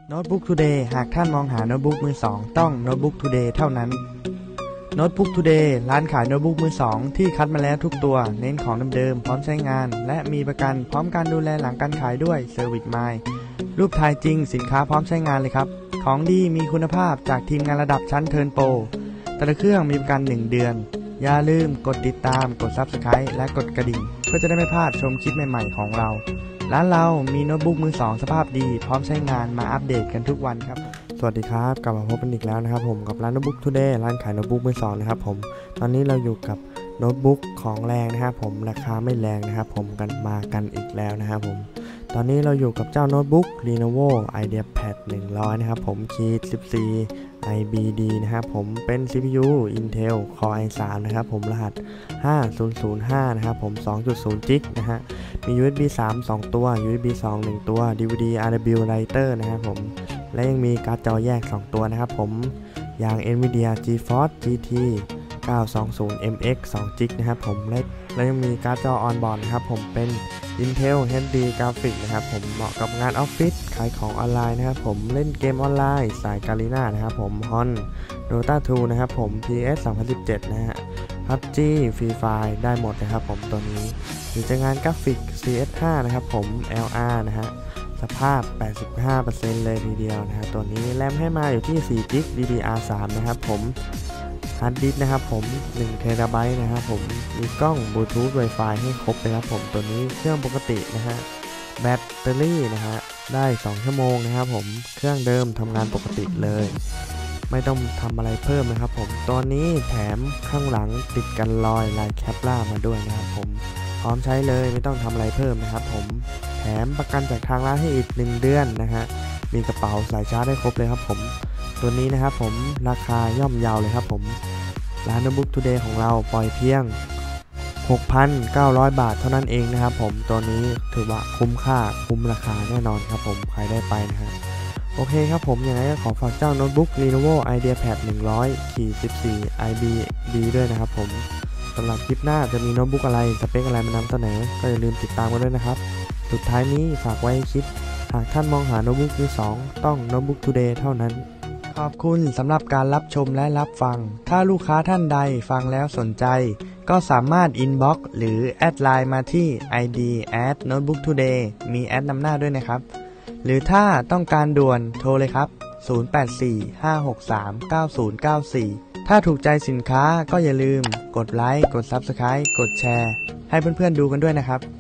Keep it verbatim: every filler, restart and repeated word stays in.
Notebook Today หากท่านมองหาโน้ตบุ๊กมือสองต้อง Notebook Today เท่านั้น Notebook Today ร้านขายโน้ตบุ๊กมือสองที่คัดมาแล้วทุกตัวเน้นของเดิมๆพร้อมใช้งานและมีประกันพร้อมการดูแลหลังการขายด้วย Service Mind รูปถ่ายจริงสินค้าพร้อมใช้งานเลยครับของดีมีคุณภาพจากทีมงานระดับชั้นเทิร์นโปรแต่ละเครื่องมีประกันหนึ่งเดือนอย่าลืมกดติดตามกด Subscribe และกดกระดิ่งเพื่อจะได้ไม่พลาดชมคลิปใหม่ๆของเราร้านเรามีโน้ตบุ๊กมือสองสภาพดีพร้อมใช้งานมาอัปเดตกันทุกวันครับสวัสดีครับกลับมาพบกันอีกแล้วนะครับผมกับร้าน Notebook Today ร้านขายโน้ตบุ๊กมือสองนะครับผมตอนนี้เราอยู่กับโน้ตบุ๊กของแรงนะครับผมราคาไม่แรงนะครับผมกันมากันอีกแล้วนะครับผมตอนนี้เราอยู่กับเจ้าโน้ตบุ๊ก Lenovo IdeaPad หนึ่งร้อยนะครับผมคีย์สิบสี่ ไอ บี ดี นะครับผมเป็น ซี พี ยู Intel Core ไอ ทรี นะครับผมรหัสห้าศูนย์ศูนย์ห้านะครับผม สองจุดศูนย์ จิกนะฮะมี ยู เอส บี สาม สองตัว ยู เอส บี สอง หนึ่งตัว ดี วี ดี อาร์ ดับเบิลยู Writer นะครับผมและยังมีการ์ดจอแยกสองตัวนะครับผมอย่าง Nvidia GeForce จี ที เก้าสองศูนย์ เอ็ม เอ็กซ์ สอง จิกนะครับผมและและยังมีการ์ดจอ On-board นะครับผมเป็น Intel เอช ดี Graphics นะครับผมเหมาะกับงานออฟฟิศขายของออนไลน์นะครับผมเล่นเกมออนไลน์สายการีน่านะครับผม ฮอน Dota ทู นะครับผม พี เอส สองพันสิบเจ็ด นะฮะ พับจี Free Fire ได้หมดนะครับผมตัวนี้หรือจะงานกราฟิก ซี เอส ห้า นะครับผม แอล อาร์ นะฮะสภาพ แปดสิบห้าเปอร์เซ็นต์ เลยทีเดียวนะฮะตัวนี้แรมให้มาอยู่ที่ สี่ จิก ดี ดี อาร์ สาม นะครับผมฮาร์ดดิสก์นะครับผมหนึ่งเทราไบต์นะครับผมมีกล้องบลูทูธ Wi-Fi ให้ครบเลยครับผมตัวนี้เครื่องปกตินะฮะแบตเตอรี่นะฮะได้สองชั่วโมงนะครับผมเครื่องเดิมทำงานปกติเลยไม่ต้องทำอะไรเพิ่มนะครับผมตัวนี้แถมข้างหลังติดกันรอยลายแคปล่ามาด้วยนะครับผมพร้อมใช้เลยไม่ต้องทำอะไรเพิ่มนะครับผมแถมประกันจากทางร้านให้อีกหนึ่งเดือนนะฮะมีกระเป๋าสายชาร์จได้ครบเลยครับผมตัวนี้นะครับผมราคาย่อมเยาเลยครับผมร้าน Notebook Today ของเราปล่อยเพียง หกพันเก้าร้อย บาทเท่านั้นเองนะครับผมตัวนี้ถือว่าคุ้มค่าคุ้มราคาแน่นอนครับผมใครได้ไปนะฮะโอเคครับผมยังไงก็ขอฝากเจ้าโน้ตบุ๊ก Lenovo IdeaPad หนึ่งร้อยคีย์สิบสี่ ไอ บี ดี ด้วยนะครับผมสำหรับคลิปหน้าจะมีโน้ตบุ๊กอะไรสเปคอะไรมานำเสนอก็อย่าลืมติดตามกันด้วยนะครับสุดท้ายนี้ฝากไว้คิดหากท่านมองหาโน้ตบุ๊กมือสองต้อง Notebook Today เท่านั้นขอบคุณสำหรับการรับชมและรับฟังถ้าลูกค้าท่านใดฟังแล้วสนใจก็สามารถอินบ็อกซ์หรือแอดไลน์มาที่ ไอ ดี แอท โน้ตบุ๊กทูเดย์ มีแอดนำหน้าด้วยนะครับหรือถ้าต้องการด่วนโทรเลยครับศูนย์ แปด สี่ ห้า หก สาม เก้า ศูนย์ เก้า สี่ถ้าถูกใจสินค้าก็อย่าลืมกดไลค์กด Subscribe กดแชร์ให้เพื่อนๆดูกันด้วยนะครับ